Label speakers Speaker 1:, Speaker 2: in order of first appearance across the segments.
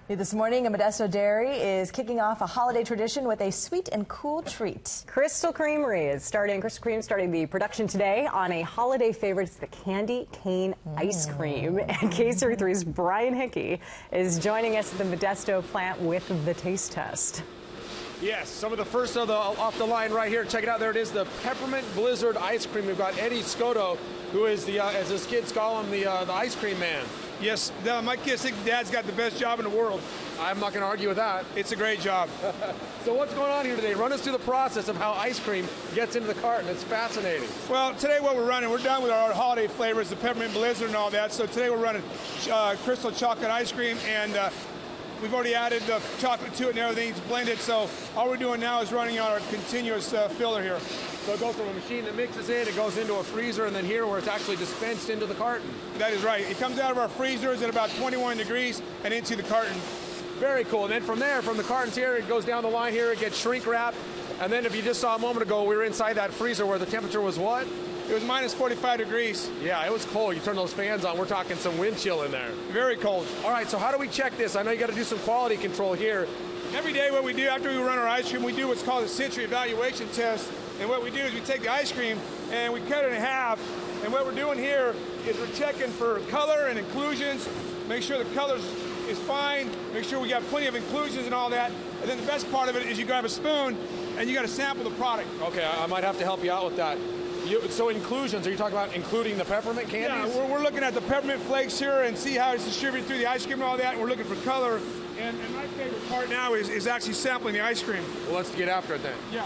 Speaker 1: This morning, a Modesto dairy is kicking off a holiday tradition with a sweet and cool treat.
Speaker 2: Crystal Creamery is starting the production today on a holiday favorite. It's the candy cane ice cream. And KCRA3's Brian Hickey is joining us at the Modesto plant with the taste test.
Speaker 3: Yes, some of the first off the line right here. Check it out. There it is, the Peppermint Blizzard ice cream. We've got Eddie Scotto, who is the, as his kids call him, the ice cream man.
Speaker 4: Yes, my kids think Dad's got the best job in the world.
Speaker 3: I'm not going to argue with that.
Speaker 4: It's a great job.
Speaker 3: So what's going on here today? Run us through the process of how ice cream gets into the carton. It's fascinating.
Speaker 4: Well, today what we're running, we're done with our holiday flavors, the Peppermint Blizzard and all that. So today we're running Crystal chocolate ice cream, and we've already added the chocolate to it and everything. It's blended. So all we're doing now is running our continuous filler here.
Speaker 3: So it goes from a machine that mixes it, it goes into a freezer, and then here where it's actually dispensed into the carton.
Speaker 4: That is right. It comes out of our freezers at about 21 degrees and into the carton.
Speaker 3: Very cool. And then from there, from the cartons here, it goes down the line here, it gets shrink wrapped. And then if you just saw a moment ago, we were inside that freezer where the temperature was what?
Speaker 4: It was minus 45 degrees.
Speaker 3: Yeah, it was cold. You turn those fans on, we're talking some wind chill in there.
Speaker 4: Very cold.
Speaker 3: All right, so how do we check this? I know you got to do some quality control here.
Speaker 4: Every day what we do after we run our ice cream, we do what's called a sensory evaluation test. And what we do is we take the ice cream and we cut it in half. And what we're doing here is we're checking for color and inclusions, make sure the color is fine, make sure we got plenty of inclusions and all that. And then the best part of it is you grab a spoon and you got to sample the product.
Speaker 3: Okay, I might have to help you out with that. So inclusions, are you talking about including the peppermint candies?
Speaker 4: Yeah, we're looking at the peppermint flakes here and see how it's distributed through the ice cream and all that. And we're looking for color. And my favorite part now is actually sampling the ice cream.
Speaker 3: Well, let's get after it then.
Speaker 4: Yeah.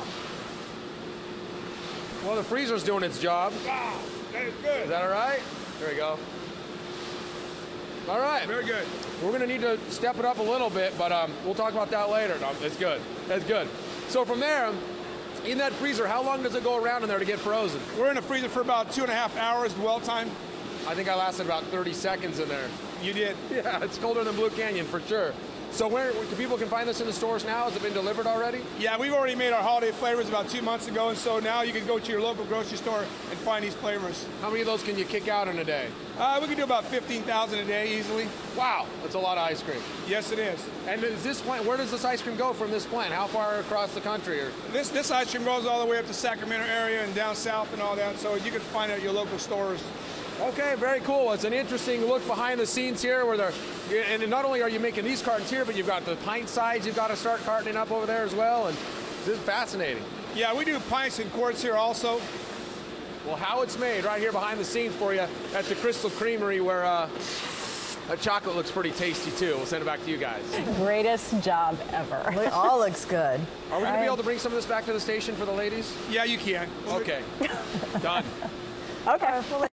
Speaker 3: Well, the freezer's doing its job.
Speaker 4: Wow, that is good.
Speaker 3: Is that all right? There we go. All right.
Speaker 4: Very good.
Speaker 3: We're going to need to step it up a little bit, but we'll talk about that later. No, it's good. That's good. So from there, in that freezer, how long does it go around in there to get frozen?
Speaker 4: We're in the freezer for about 2.5 hours dwell time.
Speaker 3: I think I lasted about 30 seconds in there.
Speaker 4: You did?
Speaker 3: Yeah, it's colder than Blue Canyon for sure. So where people can find this in the stores now? Has it been delivered already?
Speaker 4: Yeah, we've already made our holiday flavors about 2 months ago, and so now you can go to your local grocery store and find these flavors.
Speaker 3: How many of those can you kick out in a day?
Speaker 4: We can do about 15,000 a day easily.
Speaker 3: Wow, that's a lot of ice cream.
Speaker 4: Yes, it is.
Speaker 3: And is this plant, where does this ice cream go from this plant? How far across the country? Or?
Speaker 4: This ice cream goes all the way up to Sacramento area and down south and all that, so you can find it at your local stores.
Speaker 3: Okay, very cool. It's an interesting look behind the scenes here where and not only are you making these cartons here, but you've got the pint size you've got to start cartoning up over there as well, and this is fascinating.
Speaker 4: Yeah, we do pints and quarts here also.
Speaker 3: Well, how it's made right here behind the scenes for you at the Crystal Creamery, where that chocolate looks pretty tasty too. We'll send it back to you guys.
Speaker 2: Greatest job ever.
Speaker 1: It all looks good.
Speaker 3: Are we going to be able to bring some of this back to the station for the ladies?
Speaker 4: Yeah, you can.
Speaker 3: Okay. Done.
Speaker 2: Okay.